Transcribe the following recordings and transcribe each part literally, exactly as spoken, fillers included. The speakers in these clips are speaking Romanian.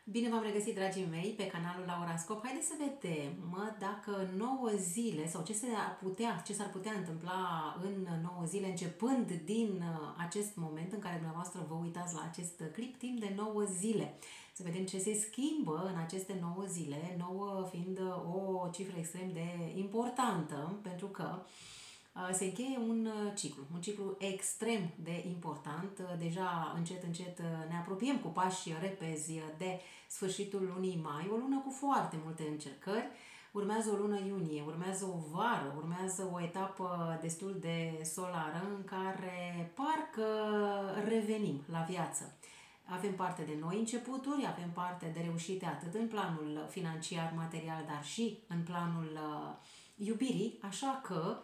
Bine v-am regăsit, dragii mei, pe canalul Laurascop. Haideți să vedem mă, dacă nouă zile sau ce s-ar putea, ce s-ar putea întâmpla în nouă zile, începând din acest moment în care dumneavoastră vă uitați la acest clip, timp de nouă zile. Să vedem ce se schimbă în aceste nouă zile, nouă fiind o cifră extrem de importantă, pentru că se încheie un ciclu, un ciclu extrem de important. Deja încet, încet ne apropiem cu pași repezi de sfârșitul lunii mai, o lună cu foarte multe încercări. Urmează o lună iunie, urmează o vară, urmează o etapă destul de solară în care parcă revenim la viață. Avem parte de noi începuturi, avem parte de reușite atât în planul financiar, material, dar și în planul iubirii, așa că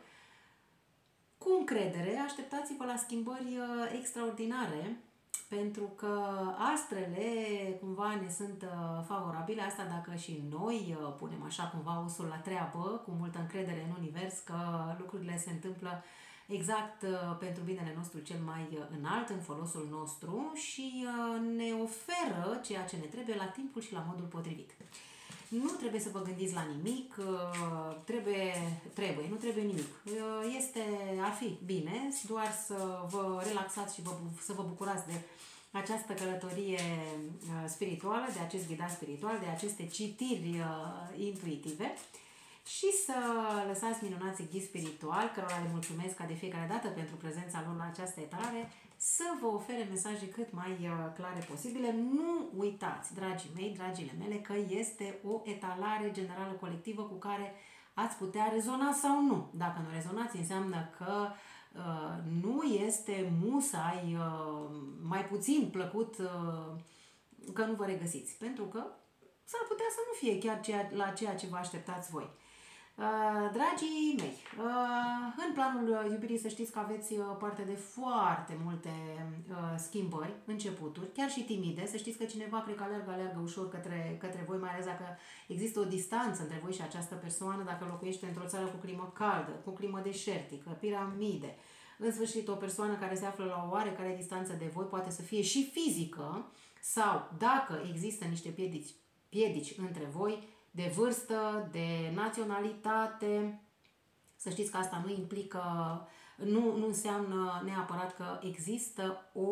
cu încredere, așteptați-vă la schimbări extraordinare, pentru că astrele cumva ne sunt favorabile, asta dacă și noi punem așa cumva usul la treabă, cu multă încredere în univers că lucrurile se întâmplă exact pentru binele nostru cel mai înalt, în folosul nostru și ne oferă ceea ce ne trebuie la timpul și la modul potrivit. Nu trebuie să vă gândiți la nimic, trebuie, trebuie, nu trebuie nimic. Este, ar fi bine doar să vă relaxați și vă, să vă bucurați de această călătorie spirituală, de acest ghidaj spiritual, de aceste citiri intuitive și să lăsați minunații ghizi spiritual, cărora le mulțumesc ca de fiecare dată pentru prezența lor la această etalare, să vă ofere mesaje cât mai clare posibile. Nu uitați, dragii mei, dragile mele, că este o etalare generală colectivă cu care ați putea rezona sau nu. Dacă nu rezonați, înseamnă că uh, nu este musai uh, mai puțin plăcut uh, că nu vă regăsiți, pentru că s-ar putea să nu fie chiar ceea, la ceea ce vă așteptați voi. Uh, dragii mei, uh, în planul iubirii să știți că aveți parte de foarte multe uh, schimbări, începuturi, chiar și timide. Să știți că cineva cred că alergă, alergă ușor către, către voi, mai ales dacă există o distanță între voi și această persoană, dacă locuiește într-o țară cu climă caldă, cu climă deșertică, piramide. În sfârșit, o persoană care se află la o oarecare distanță de voi poate să fie și fizică sau, dacă există niște piedici, piedici între voi, de vârstă, de naționalitate. Să știți că asta nu implică, nu, nu înseamnă neapărat că există o,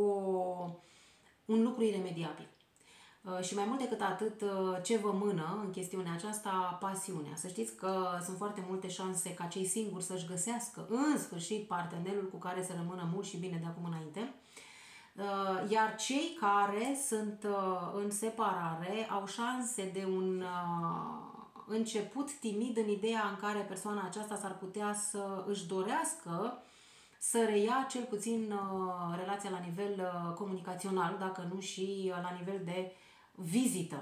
un lucru iremediabil. Și mai mult decât atât, ce vă mână în chestiunea aceasta? Pasiunea. Să știți că sunt foarte multe șanse ca cei singuri să-și găsească în sfârșit partenerul cu care să rămână mult și bine de acum înainte. Iar cei care sunt în separare au șanse de un început timid în ideea în care persoana aceasta s-ar putea să își dorească să reia cel puțin relația la nivel comunicațional, dacă nu și la nivel de vizită.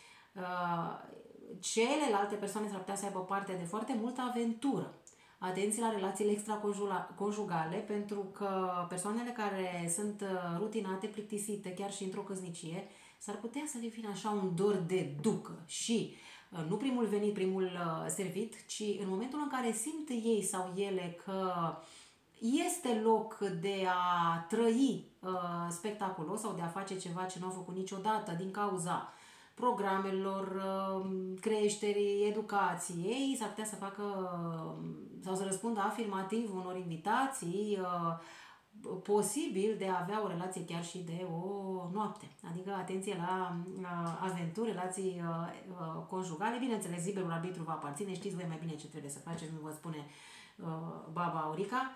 Celelalte persoane s-ar putea să aibă parte de foarte multă aventură. Atenție la relațiile extraconjugale, pentru că persoanele care sunt rutinate, plictisite, chiar și într-o căsnicie, s-ar putea să le vină așa un dor de ducă și nu primul venit, primul servit, ci în momentul în care simt ei sau ele că este loc de a trăi uh, spectaculos sau de a face ceva ce nu au făcut niciodată din cauza programelor, creșterii, educației, s-ar putea să facă sau să răspundă afirmativ unor invitații, posibil de a avea o relație chiar și de o noapte. Adică atenție la aventuri, relații conjugale. Bineînțeles, liberul arbitru vă aparține, știți voi mai bine ce trebuie să faceți, nu vă spune baba Aurica.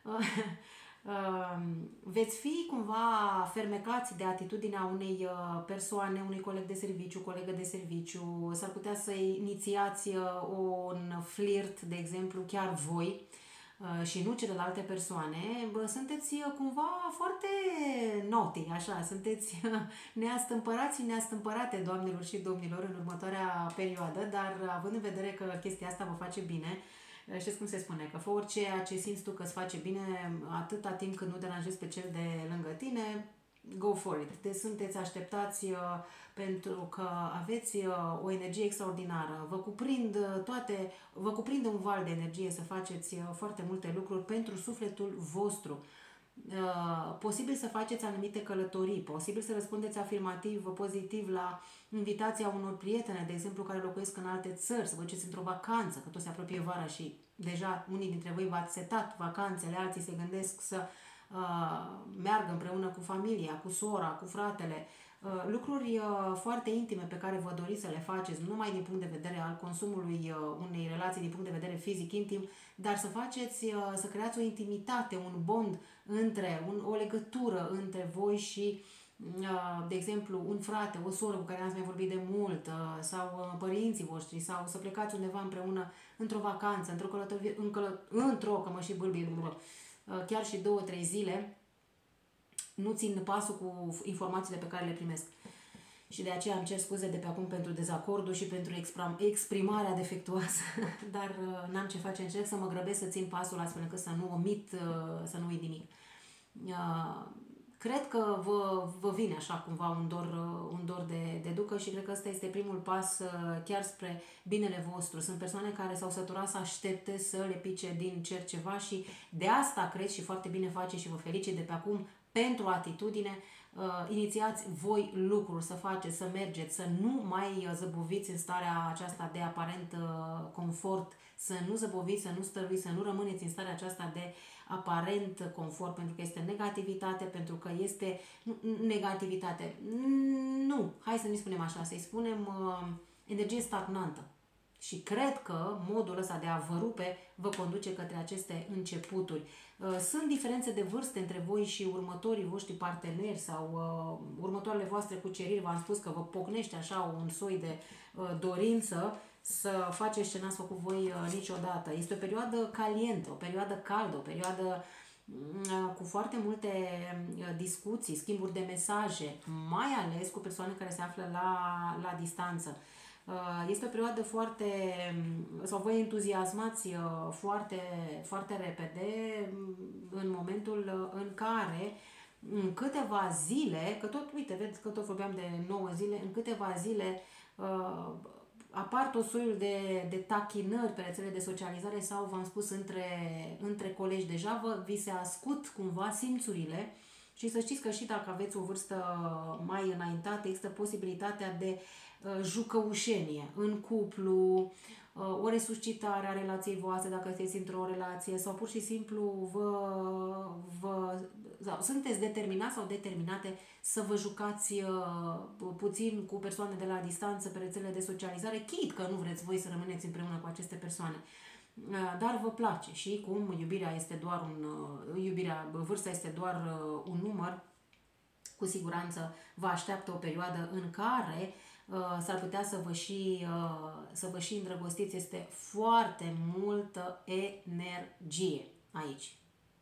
Veți fi cumva fermecați de atitudinea unei persoane, unui coleg de serviciu, colegă de serviciu, s-ar putea să inițiați un flirt, de exemplu, chiar voi și nu celelalte persoane. Sunteți cumva foarte naughty, așa, sunteți neastâmpărați și neastâmpărate, doamnelor și domnilor, în următoarea perioadă, dar având în vedere că chestia asta vă face bine, știți cum se spune, că fă orice ce simți tu că îți face bine, atâta timp când nu deranjezi pe cel de lângă tine, go for it. Deci sunteți așteptați uh, pentru că aveți uh, o energie extraordinară. Vă cuprind uh, toate, vă cuprinde un val de energie să faceți uh, foarte multe lucruri pentru sufletul vostru. Uh, posibil să faceți anumite călătorii, posibil să răspundeți afirmativ, pozitiv la invitația unor prietene, de exemplu, care locuiesc în alte țări, să vă duceți într-o vacanță, că tot se apropie vara și deja unii dintre voi v-ați setat vacanțele, alții se gândesc să uh, meargă împreună cu familia, cu sora, cu fratele, uh, lucruri uh, foarte intime pe care vă doriți să le faceți, nu numai din punct de vedere al consumului uh, unei relații, din punct de vedere fizic, intim, dar să faceți, uh, să creați o intimitate, un bond între, un, o legătură între voi și, uh, de exemplu, un frate, o soră cu care ați mai vorbit de mult, uh, sau uh, părinții voștri, sau să plecați undeva împreună într-o vacanță, într-o călătorie, în călă, într-o, că mă și bâlbii, uh, chiar și două, trei zile, nu țin pasul cu informațiile pe care le primesc. Și de aceea îmi cer scuze de pe acum pentru dezacordul și pentru exprimarea defectuoasă, dar uh, n-am ce face, încerc să mă grăbesc să țin pasul astfel încât să nu omit, uh, să nu uit nimic. Uh, cred că vă, vă vine așa cumva un dor, uh, un dor de, de ducă și cred că ăsta este primul pas uh, chiar spre binele vostru. Sunt persoane care s-au săturat să aștepte să le pice din cer ceva și de asta cred și foarte bine face și vă felicit de pe acum pentru atitudine. Uh, inițiați voi lucruri, să faceți, să mergeți, să nu mai zăboviți în starea aceasta de aparent uh, confort, să nu zăboviți, să nu stăruiți, să nu rămâneți în starea aceasta de aparent confort, pentru că este negativitate, pentru că este negativitate. Nu, hai să nu spunem așa, să-i spunem uh, energie stagnantă. Și cred că modul ăsta de a vă rupe vă conduce către aceste începuturi. Sunt diferențe de vârstă între voi și următorii voștri parteneri sau uh, următoarele voastre cuceriri. V-am spus că vă pocnește așa un soi de uh, dorință să faceți ce n-ați făcut voi uh, niciodată. Este o perioadă calientă, o perioadă caldă, o perioadă uh, cu foarte multe uh, discuții, schimburi de mesaje, mai ales cu persoane care se află la, la distanță. Este o perioadă foarte, sau voi entuziasmați foarte, foarte repede în momentul în care în câteva zile, că tot, uite, vedeți că tot vorbeam de nouă zile, în câteva zile uh, apar tot soiul de, de tachinări pe rețele de socializare sau, v-am spus, între, între colegi. Deja vă, vi se ascut cumva simțurile și să știți că și dacă aveți o vârstă mai înaintată, există posibilitatea de jucăușenie în cuplu, o resuscitare a relației voastre dacă sunteți într-o relație sau pur și simplu vă, vă, sau sunteți determinați sau determinate să vă jucați puțin cu persoane de la distanță pe rețelele de socializare, chit că nu vreți voi să rămâneți împreună cu aceste persoane. Dar vă place și cum iubirea este doar un, iubirea, vârsta este doar un număr, cu siguranță vă așteaptă o perioadă în care Uh, s-ar putea să vă, și, uh, să vă și îndrăgostiți. Este foarte multă energie aici.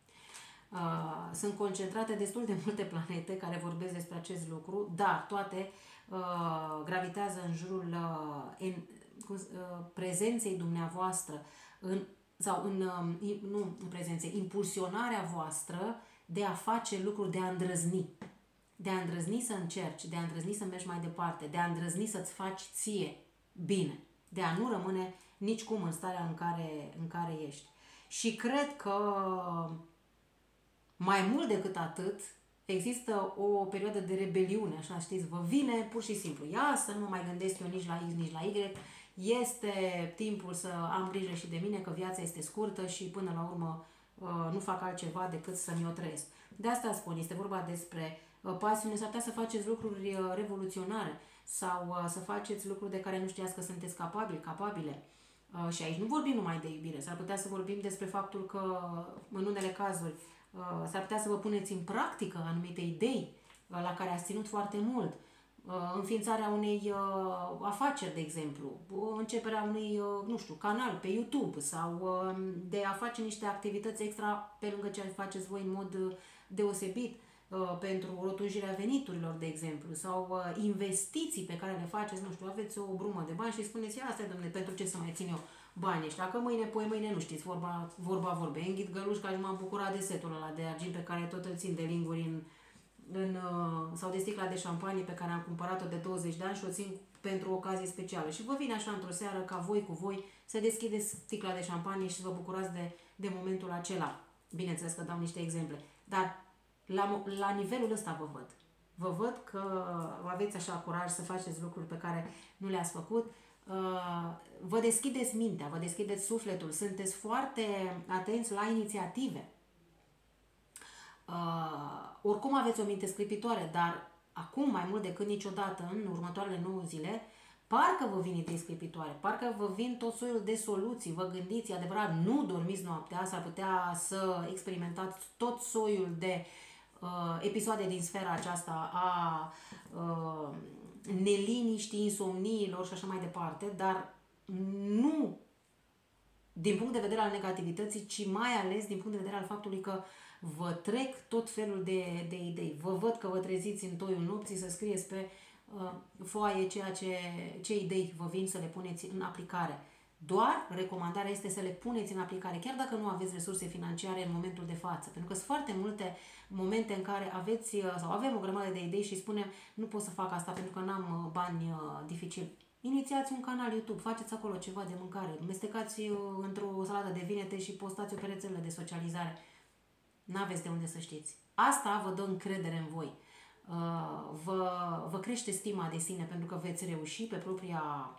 Uh, sunt concentrate destul de multe planete care vorbesc despre acest lucru, dar toate uh, gravitează în jurul uh, in, cu, uh, prezenței dumneavoastră în, sau în, uh, nu în prezenței, impulsionarea voastră de a face lucruri, de a îndrăzni. De a îndrăzni să încerci, de a îndrăzni să mergi mai departe, de a îndrăzni să-ți faci ție bine, de a nu rămâne nicicum în starea în care, în care ești. Și cred că mai mult decât atât, există o perioadă de rebeliune, așa știți, vă vine pur și simplu. Ia să nu mă mai gândesc eu nici la X, nici la Y, este timpul să am grijă și de mine, că viața este scurtă și până la urmă nu fac altceva decât să-mi o trăiesc. De asta spun, este vorba despre pasiune, s-ar putea să faceți lucruri revoluționare sau să faceți lucruri de care nu știați că sunteți capabili, capabile. Și aici nu vorbim numai de iubire, s-ar putea să vorbim despre faptul că în unele cazuri s-ar putea să vă puneți în practică anumite idei la care ați ținut foarte mult. Înființarea unei afaceri, de exemplu, începerea unui, nu știu, canal pe YouTube sau de a face niște activități extra pe lângă ce faceți voi în mod deosebit pentru rotunjirea veniturilor, de exemplu, sau investiții pe care le faceți, nu știu, aveți o brumă de bani și spuneți, ia asta, domnule, pentru ce să mai țin eu bani ăștia, că mâine, poi mâine, nu știți, vorba, vorba vorbe, înghit gălușca și m-am bucurat de setul ăla de argint pe care tot îl țin de linguri în, în, sau de sticla de șampanie pe care am cumpărat-o de douăzeci de ani și o țin pentru o ocazie specială. Și vă vine așa într-o seară ca voi cu voi să deschideți sticla de șampanie și să vă bucurați de, de momentul acela. Bineînțeles că dau niște exemple. Dar la, la nivelul ăsta vă văd. Vă văd că aveți așa curaj să faceți lucruri pe care nu le-ați făcut. Vă deschideți mintea, vă deschideți sufletul, sunteți foarte atenți la inițiative. Oricum aveți o minte sclipitoare, dar acum mai mult decât niciodată, în următoarele nouă zile, parcă vă vin idei sclipitoare, parcă vă vin tot soiul de soluții, vă gândiți, adevărat, nu dormiți noaptea, s-ar putea să experimentați tot soiul de uh, episoade din sfera aceasta a uh, neliniștii, insomniilor și așa mai departe, dar nu din punct de vedere al negativității, ci mai ales din punct de vedere al faptului că vă trec tot felul de, de idei. Vă văd că vă treziți în toiul nopții să scrieți pe uh, foaie ceea ce, ce idei vă vin să le puneți în aplicare. Doar recomandarea este să le puneți în aplicare, chiar dacă nu aveți resurse financiare în momentul de față. Pentru că sunt foarte multe momente în care aveți sau avem o grămadă de idei și spunem nu pot să fac asta pentru că n-am bani dificili. Inițiați un canal YouTube, faceți acolo ceva de mâncare, mestecați într-o salată de vinete și postați-o pe rețelele de socializare. N-aveți de unde să știți. Asta vă dă încredere în voi. Vă, vă crește stima de sine pentru că veți reuși pe propria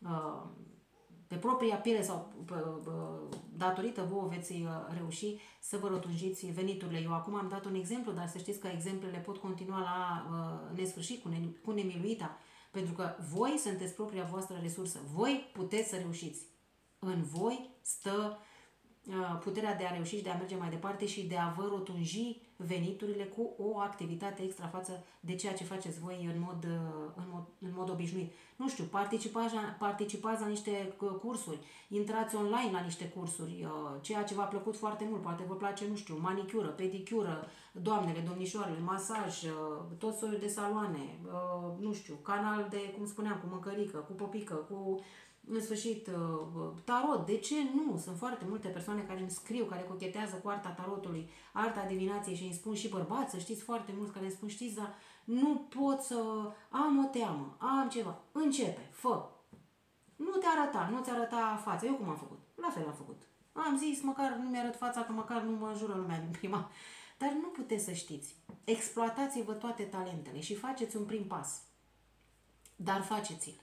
pe propria piele sau datorită vouă veți reuși să vă rotunjiți veniturile. Eu acum am dat un exemplu, dar să știți că exemplele pot continua la nesfârșit cu, ne, cu nemiluita, pentru că voi sunteți propria voastră resursă. Voi puteți să reușiți. În voi stă puterea de a reuși și de a merge mai departe și de a vă rotunji veniturile cu o activitate extra față de ceea ce faceți voi în mod, în mod, în mod obișnuit. Nu știu, participați, participați la niște cursuri, intrați online la niște cursuri, ceea ce v-a plăcut foarte mult, poate vă place, nu știu, manicură, pedicură, doamnele, domnișoarele, masaj, tot soiul de saloane, nu știu, canal de, cum spuneam, cu mâncărică, cu popică, cu... în sfârșit, tarot. De ce nu? Sunt foarte multe persoane care îmi scriu, care cochetează cu arta tarotului, arta adivinației și îmi spun și bărbați, să știți, foarte mulți care îmi spun, știți, dar nu pot să am o teamă, am ceva. Începe, fă. Nu te arăta, nu ți arăta fața. Eu cum am făcut? La fel am făcut. Am zis, măcar nu mi-arăt fața, că măcar nu mă jură lumea din prima. Dar nu puteți să știți. Exploatați-vă toate talentele și faceți un prim pas. Dar faceți-l.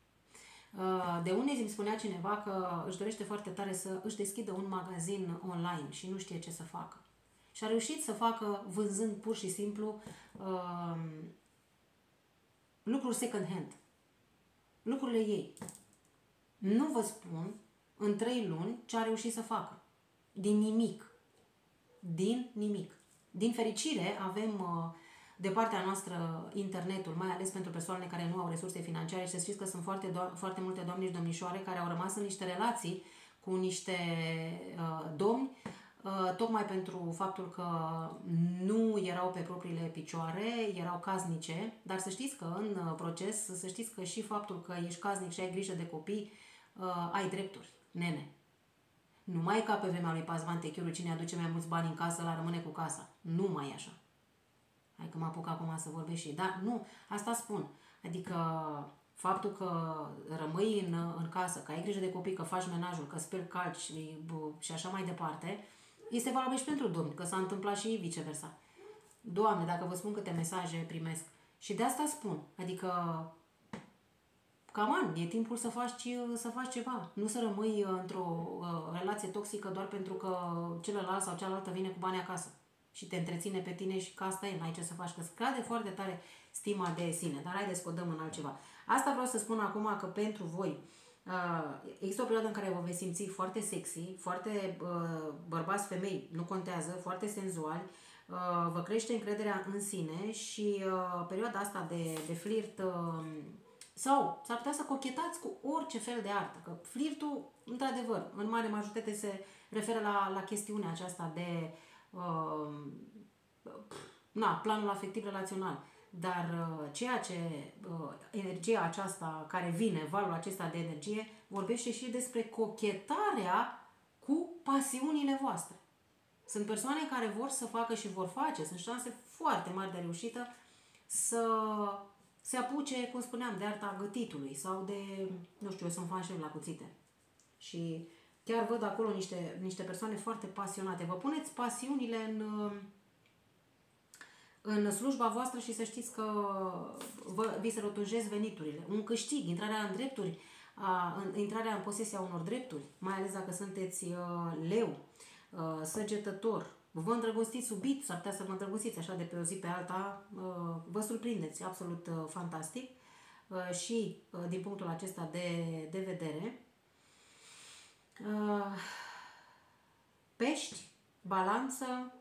De unde îmi spunea cineva că își dorește foarte tare să își deschidă un magazin online și nu știe ce să facă. Și a reușit să facă vânzând pur și simplu uh, lucruri second hand. Lucrurile ei. Nu vă spun în trei luni ce a reușit să facă. Din nimic. Din nimic. Din fericire avem... Uh, de partea noastră internetul, mai ales pentru persoanele care nu au resurse financiare și să știți că sunt foarte, foarte multe doamne și domnișoare care au rămas în niște relații cu niște uh, domni, uh, tocmai pentru faptul că nu erau pe propriile picioare, erau casnice, dar să știți că în proces, să știți că și faptul că ești casnic și ai grijă de copii, uh, ai drepturi, nene. Nu mai e ca pe vremea lui Pazvan Techiuru, cine aduce mai mulți bani în casă, la rămâne cu casa. Nu mai e așa. Hai că mă apuc acum să vorbesc și... Dar nu, asta spun. Adică faptul că rămâi în, în casă, că ai grijă de copii, că faci menajul, că speli, calci și, și așa mai departe, este valabil și pentru domni, că s-a întâmplat și viceversa. Doamne, dacă vă spun câte mesaje primesc. Și de asta spun. Adică, cam e timpul să faci, să faci ceva. Nu să rămâi într-o uh, relație toxică doar pentru că celălalt sau cealaltă vine cu bani acasă și te întreține pe tine și că asta e, n-ai ce să faci, că scade foarte tare stima de sine. Dar haideți că o dăm în altceva. Asta vreau să spun acum că pentru voi uh, există o perioadă în care vă veți simți foarte sexy, foarte uh, bărbați, femei, nu contează, foarte senzuali, uh, vă crește încrederea în sine și uh, perioada asta de, de flirt uh, sau s-ar putea să cochetați cu orice fel de artă, că flirtul, într-adevăr, în mare majoritate se referă la, la chestiunea aceasta de Uh, na, planul afectiv relațional, dar uh, ceea ce uh, energia aceasta care vine, valul acesta de energie, vorbește și despre cochetarea cu pasiunile voastre. Sunt persoane care vor să facă și vor face, sunt șanse foarte mari de reușită să se apuce, cum spuneam, de arta gătitului sau de, nu știu, eu sunt fan șef la cuțite. Și chiar văd acolo niște, niște persoane foarte pasionate. Vă puneți pasiunile în, în slujba voastră și să știți că vă, vi se rotunjesc veniturile. Un câștig, intrarea în drepturi, a, în, intrarea în posesia unor drepturi, mai ales dacă sunteți uh, leu, uh, săgetător, vă îndrăgostiți subit, s-ar putea să vă îndrăgostiți așa de pe o zi pe alta, uh, vă surprindeți, absolut uh, fantastic. Uh, și uh, din punctul acesta de, de vedere, uh, pești, balanță,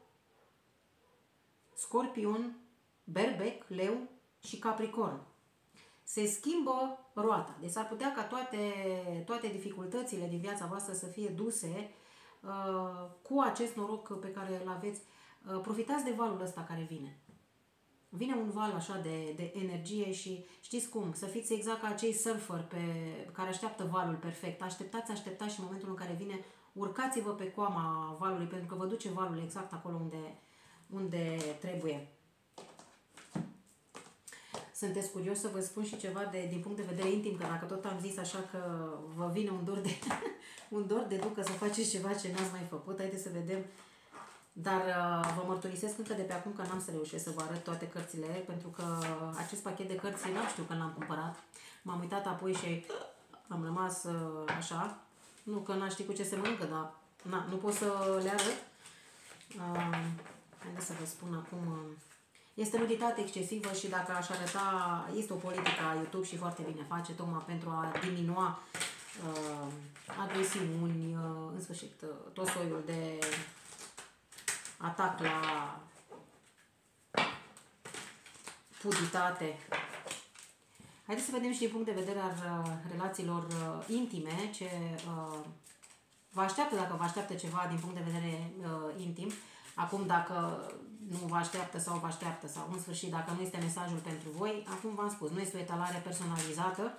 Scorpion, Berbec, Leu și Capricorn. Se schimbă roata. Deci s-ar putea ca toate, toate dificultățile din viața voastră să fie duse uh, cu acest noroc pe care îl aveți. Uh, profitați de valul ăsta care vine. Vine un val așa de, de energie și știți cum, să fiți exact ca acei surferi pe, care așteaptă valul perfect. Așteptați, așteptați și în momentul în care vine, urcați-vă pe coama valului, pentru că vă duce valul exact acolo unde, unde trebuie. Sunteți curios să vă spun și ceva de, din punct de vedere intim, că dacă tot am zis așa că vă vine un dor de, un dor de ducă să faceți ceva ce n-ați mai făcut, haideți să vedem. Dar uh, vă mărturisesc încă de pe acum că n-am să reușesc să vă arăt toate cărțile, pentru că acest pachet de cărți n-am știu când l-am cumpărat. M-am uitat apoi și am rămas uh, așa. Nu că n-aș ști cu ce se mănâncă, dar na, nu pot să le arăt. Uh, haideți să vă spun acum. Uh, este nuditate excesivă și dacă aș arăta, este o politică a YouTube și foarte bine face, tocmai pentru a diminua uh, agresiuni, uh, în sfârșit, uh, tot soiul de atac la puditate. Haideți să vedem și din punct de vedere al uh, relațiilor uh, intime, ce uh, vă așteaptă, dacă vă așteaptă ceva din punct de vedere uh, intim. Acum, dacă nu vă așteaptă sau vă așteaptă, sau în sfârșit, dacă nu este mesajul pentru voi, acum v-am spus, nu este o etalare personalizată.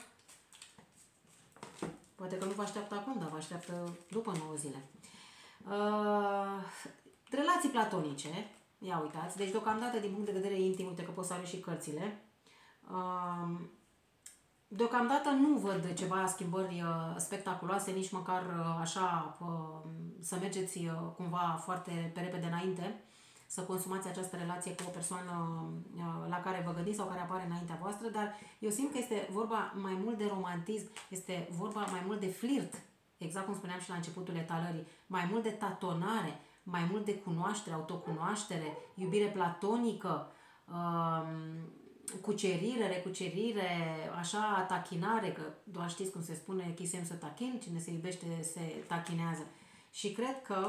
Poate că nu vă așteaptă acum, dar vă așteaptă după nouă zile. Uh, relații platonice, ia uitați, deci deocamdată din punct de vedere intim, uite că pot să arăt și cărțile, uh, deocamdată nu văd ceva schimbări uh, spectaculoase, nici măcar uh, așa uh, să mergeți uh, cumva foarte pe repede înainte, să consumați această relație cu o persoană uh, la care vă gândiți sau care apare înaintea voastră, dar eu simt că este vorba mai mult de romantism, este vorba mai mult de flirt, exact cum spuneam și la începutul etalării, mai mult de tatonare, mai mult de cunoaștere, autocunoaștere, iubire platonică, uh, cucerire, recucerire, așa, tachinare, că doar știți cum se spune, chisem să tachin, cine se iubește se tachinează. Și cred că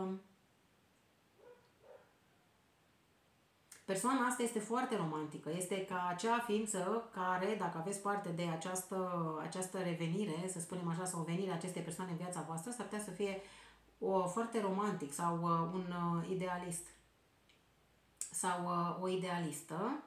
persoana asta este foarte romantică, este ca acea ființă care, dacă aveți parte de această, această revenire, să spunem așa, sau venirea acestei persoane în viața voastră, s-ar putea să fie o, foarte romantic sau uh, un uh, idealist sau uh, o idealistă.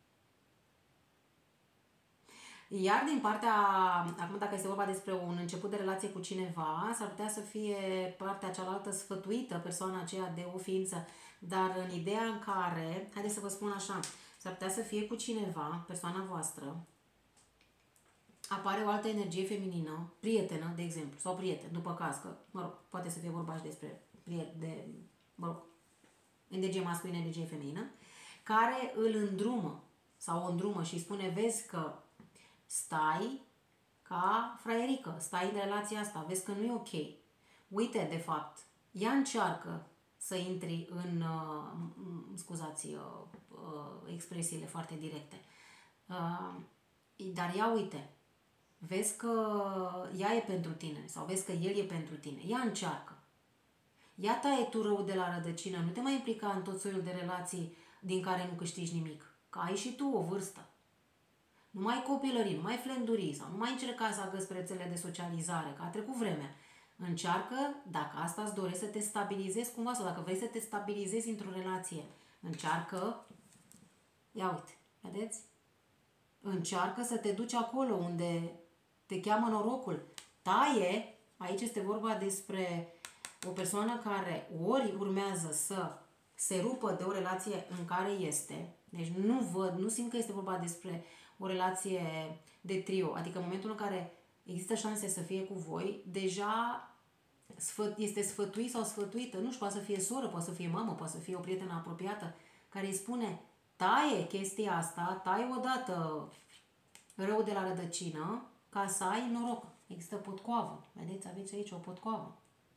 Iar din partea, acum dacă este vorba despre un început de relație cu cineva, s-ar putea să fie partea cealaltă sfătuită, persoana aceea de o ființă, dar în ideea în care, haideți să vă spun așa, s-ar putea să fie cu cineva, persoana voastră, apare o altă energie feminină, prietenă, de exemplu, sau prieten, după caz, că, mă rog, poate să fie vorba și despre prieten, de, mă rog, energie masculină, energie feminină, care îl îndrumă sau o îndrumă și îi spune, vezi că stai ca fraierică, stai în relația asta, vezi că nu e ok. Uite, de fapt, ea încearcă să intri în, uh, scuzați uh, uh, expresiile foarte directe, uh, dar ia uite, vezi că ea e pentru tine sau vezi că el e pentru tine, ea încearcă. Ia taie tu rău de la rădăcină, nu te mai implica în tot soiul de relații din care nu câștigi nimic, că ai și tu o vârstă. Nu mai copilării, nu mai flenduri sau nu mai încerca să agăți rețele de socializare, că a trecut vremea. Încearcă, dacă asta îți dorești, să te stabilizezi cumva sau dacă vrei să te stabilizezi într-o relație, încearcă, ia uite, vedeți? Încearcă să te duci acolo unde te cheamă norocul. Taie, aici este vorba despre o persoană care ori urmează să se rupă de o relație în care este, deci nu văd, nu simt că este vorba despre o relație de trio, adică în momentul în care există șanse să fie cu voi, deja este sfătuit sau sfătuită, nu știu, poate să fie soră, poate să fie mamă, poate să fie o prietenă apropiată, care îi spune, taie chestia asta, taie odată rău de la rădăcină ca să ai noroc. Există potcoavă. Vedeți, aveți aici o potcoavă.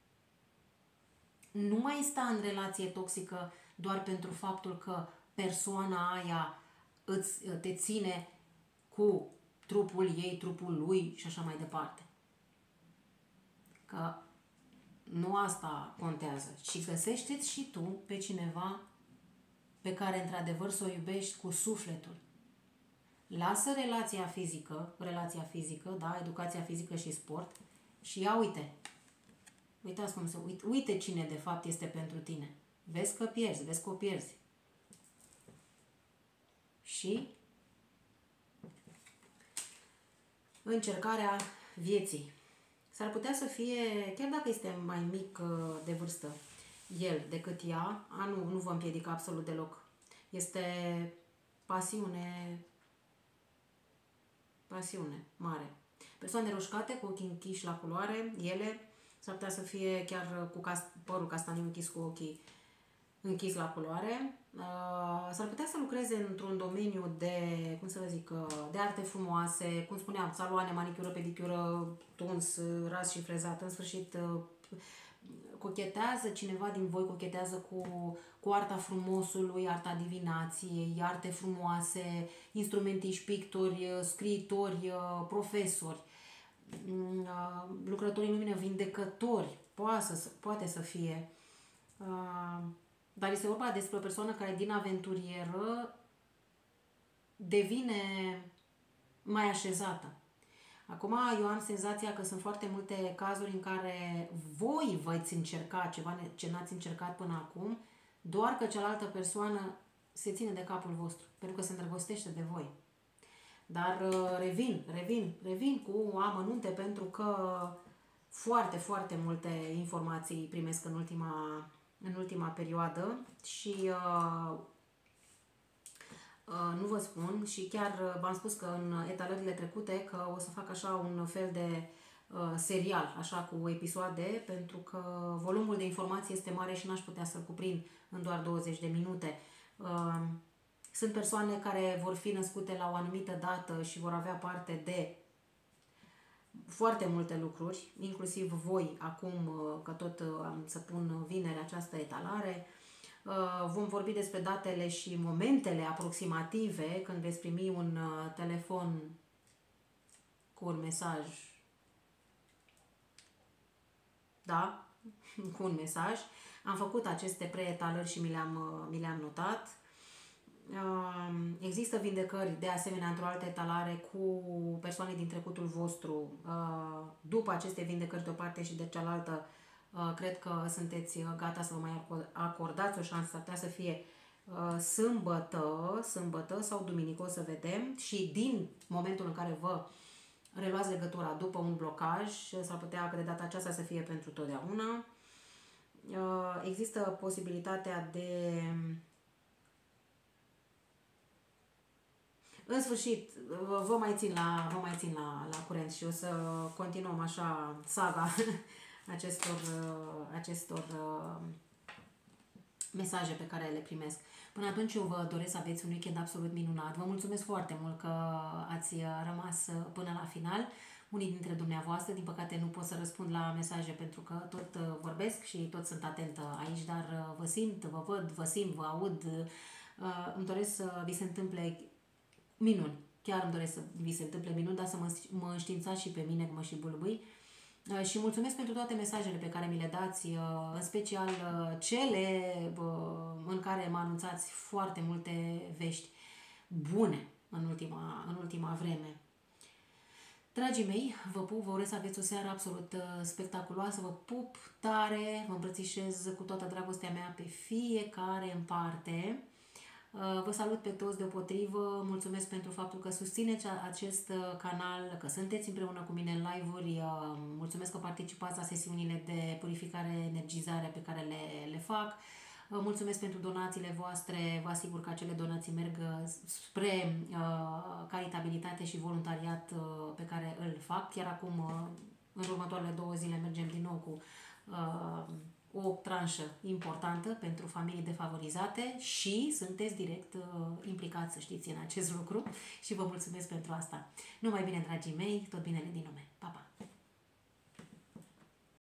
Nu mai sta în relație toxică doar pentru faptul că persoana aia îți, te ține cu trupul ei, trupul lui și așa mai departe. Că nu asta contează, ci găsește-ți și tu pe cineva pe care într-adevăr să o iubești cu sufletul. Lasă relația fizică, relația fizică, da, educația fizică și sport și ia uite. Uitați cum să uite, uite cine de fapt este pentru tine. Vezi că pierzi, vezi că o pierzi. Și încercarea vieții. S-ar putea să fie, chiar dacă este mai mic de vârstă, el decât ea, a, nu, nu vă împiedică absolut deloc. Este pasiune, pasiune mare. Persoane roșcate cu ochii închiși la culoare, ele s-ar putea să fie chiar cu cast, părul castaniu închis, cu ochii închis la culoare. Uh, s-ar putea să lucreze într-un domeniu de, cum să vă zic, de arte frumoase, cum spuneam, saloane, manicură, pedicură, tuns, ras și frezat. În sfârșit, uh, cochetează, cineva din voi cochetează cu, cu arta frumosului, arta divinației, arte frumoase, instrumentiști, pictori, scriitori, profesori, lucrători în lumină, vindecători, poate să, poate să fie. Dar este vorba despre o persoană care din aventurieră devine mai așezată. Acum eu am senzația că sunt foarte multe cazuri în care voi v-ați încerca ceva ce n-ați încercat până acum, doar că cealaltă persoană se ține de capul vostru, pentru că se îndrăgostește de voi. Dar revin, revin, revin cu amănunte pentru că foarte, foarte multe informații primesc în ultima, în ultima perioadă și uh, uh, nu vă spun și chiar v-am spus că în etalările trecute că o să fac așa un fel de uh, serial, așa cu episoade, pentru că volumul de informații este mare și n-aș putea să-l cuprind în doar douăzeci de minute. Uh, Sunt persoane care vor fi născute la o anumită dată și vor avea parte de foarte multe lucruri, inclusiv voi acum, că tot am să pun vineri această etalare. Vom vorbi despre datele și momentele aproximative când veți primi un telefon cu un mesaj. Da? Cu un mesaj. Am făcut aceste preetalări și mi le-am, mi le-am notat. Există vindecări de asemenea într-o altă etalare cu persoane din trecutul vostru. După aceste vindecări de o parte și de cealaltă, cred că sunteți gata să vă mai acordați o șansă. S-ar putea să fie sâmbătă, sâmbătă sau duminică, o să vedem, și din momentul în care vă reluați legătura după un blocaj, s-ar putea că de data aceasta să fie pentru totdeauna. Există posibilitatea de... În sfârșit, vă mai țin la, vă mai țin la, la curent și o să continuăm așa saga acestor, acestor mesaje pe care le primesc. Până atunci eu vă doresc să aveți un weekend absolut minunat. Vă mulțumesc foarte mult că ați rămas până la final. Unii dintre dumneavoastră, din păcate nu pot să răspund la mesaje pentru că tot vorbesc și tot sunt atentă aici, dar vă simt, vă văd, vă simt, vă aud. Îmi doresc să vi se întâmple minuni. Chiar îmi doresc să vi se întâmple minuni, dar să mă, mă înștiințați și pe mine, că mă și bâlbâi. Și mulțumesc pentru toate mesajele pe care mi le dați, în special cele în care mă anunțați foarte multe vești bune în ultima, în ultima vreme. Dragii mei, vă pup, vă urez să aveți o seară absolut spectaculoasă, vă pup tare, vă îmbrățișez cu toată dragostea mea pe fiecare în parte. Vă salut pe toți deopotrivă, mulțumesc pentru faptul că susțineți acest canal, că sunteți împreună cu mine în live-uri, mulțumesc că participați la sesiunile de purificare, energizare pe care le, le fac, mulțumesc pentru donațiile voastre, vă asigur că acele donații merg spre uh, caritabilitate și voluntariat uh, pe care îl fac. Chiar acum, uh, în următoarele două zile, mergem din nou cu... Uh, o tranșă importantă pentru familii defavorizate și sunteți direct uh, implicați, să știți, în acest lucru și vă mulțumesc pentru asta. Numai bine, dragii mei, tot binele din lume!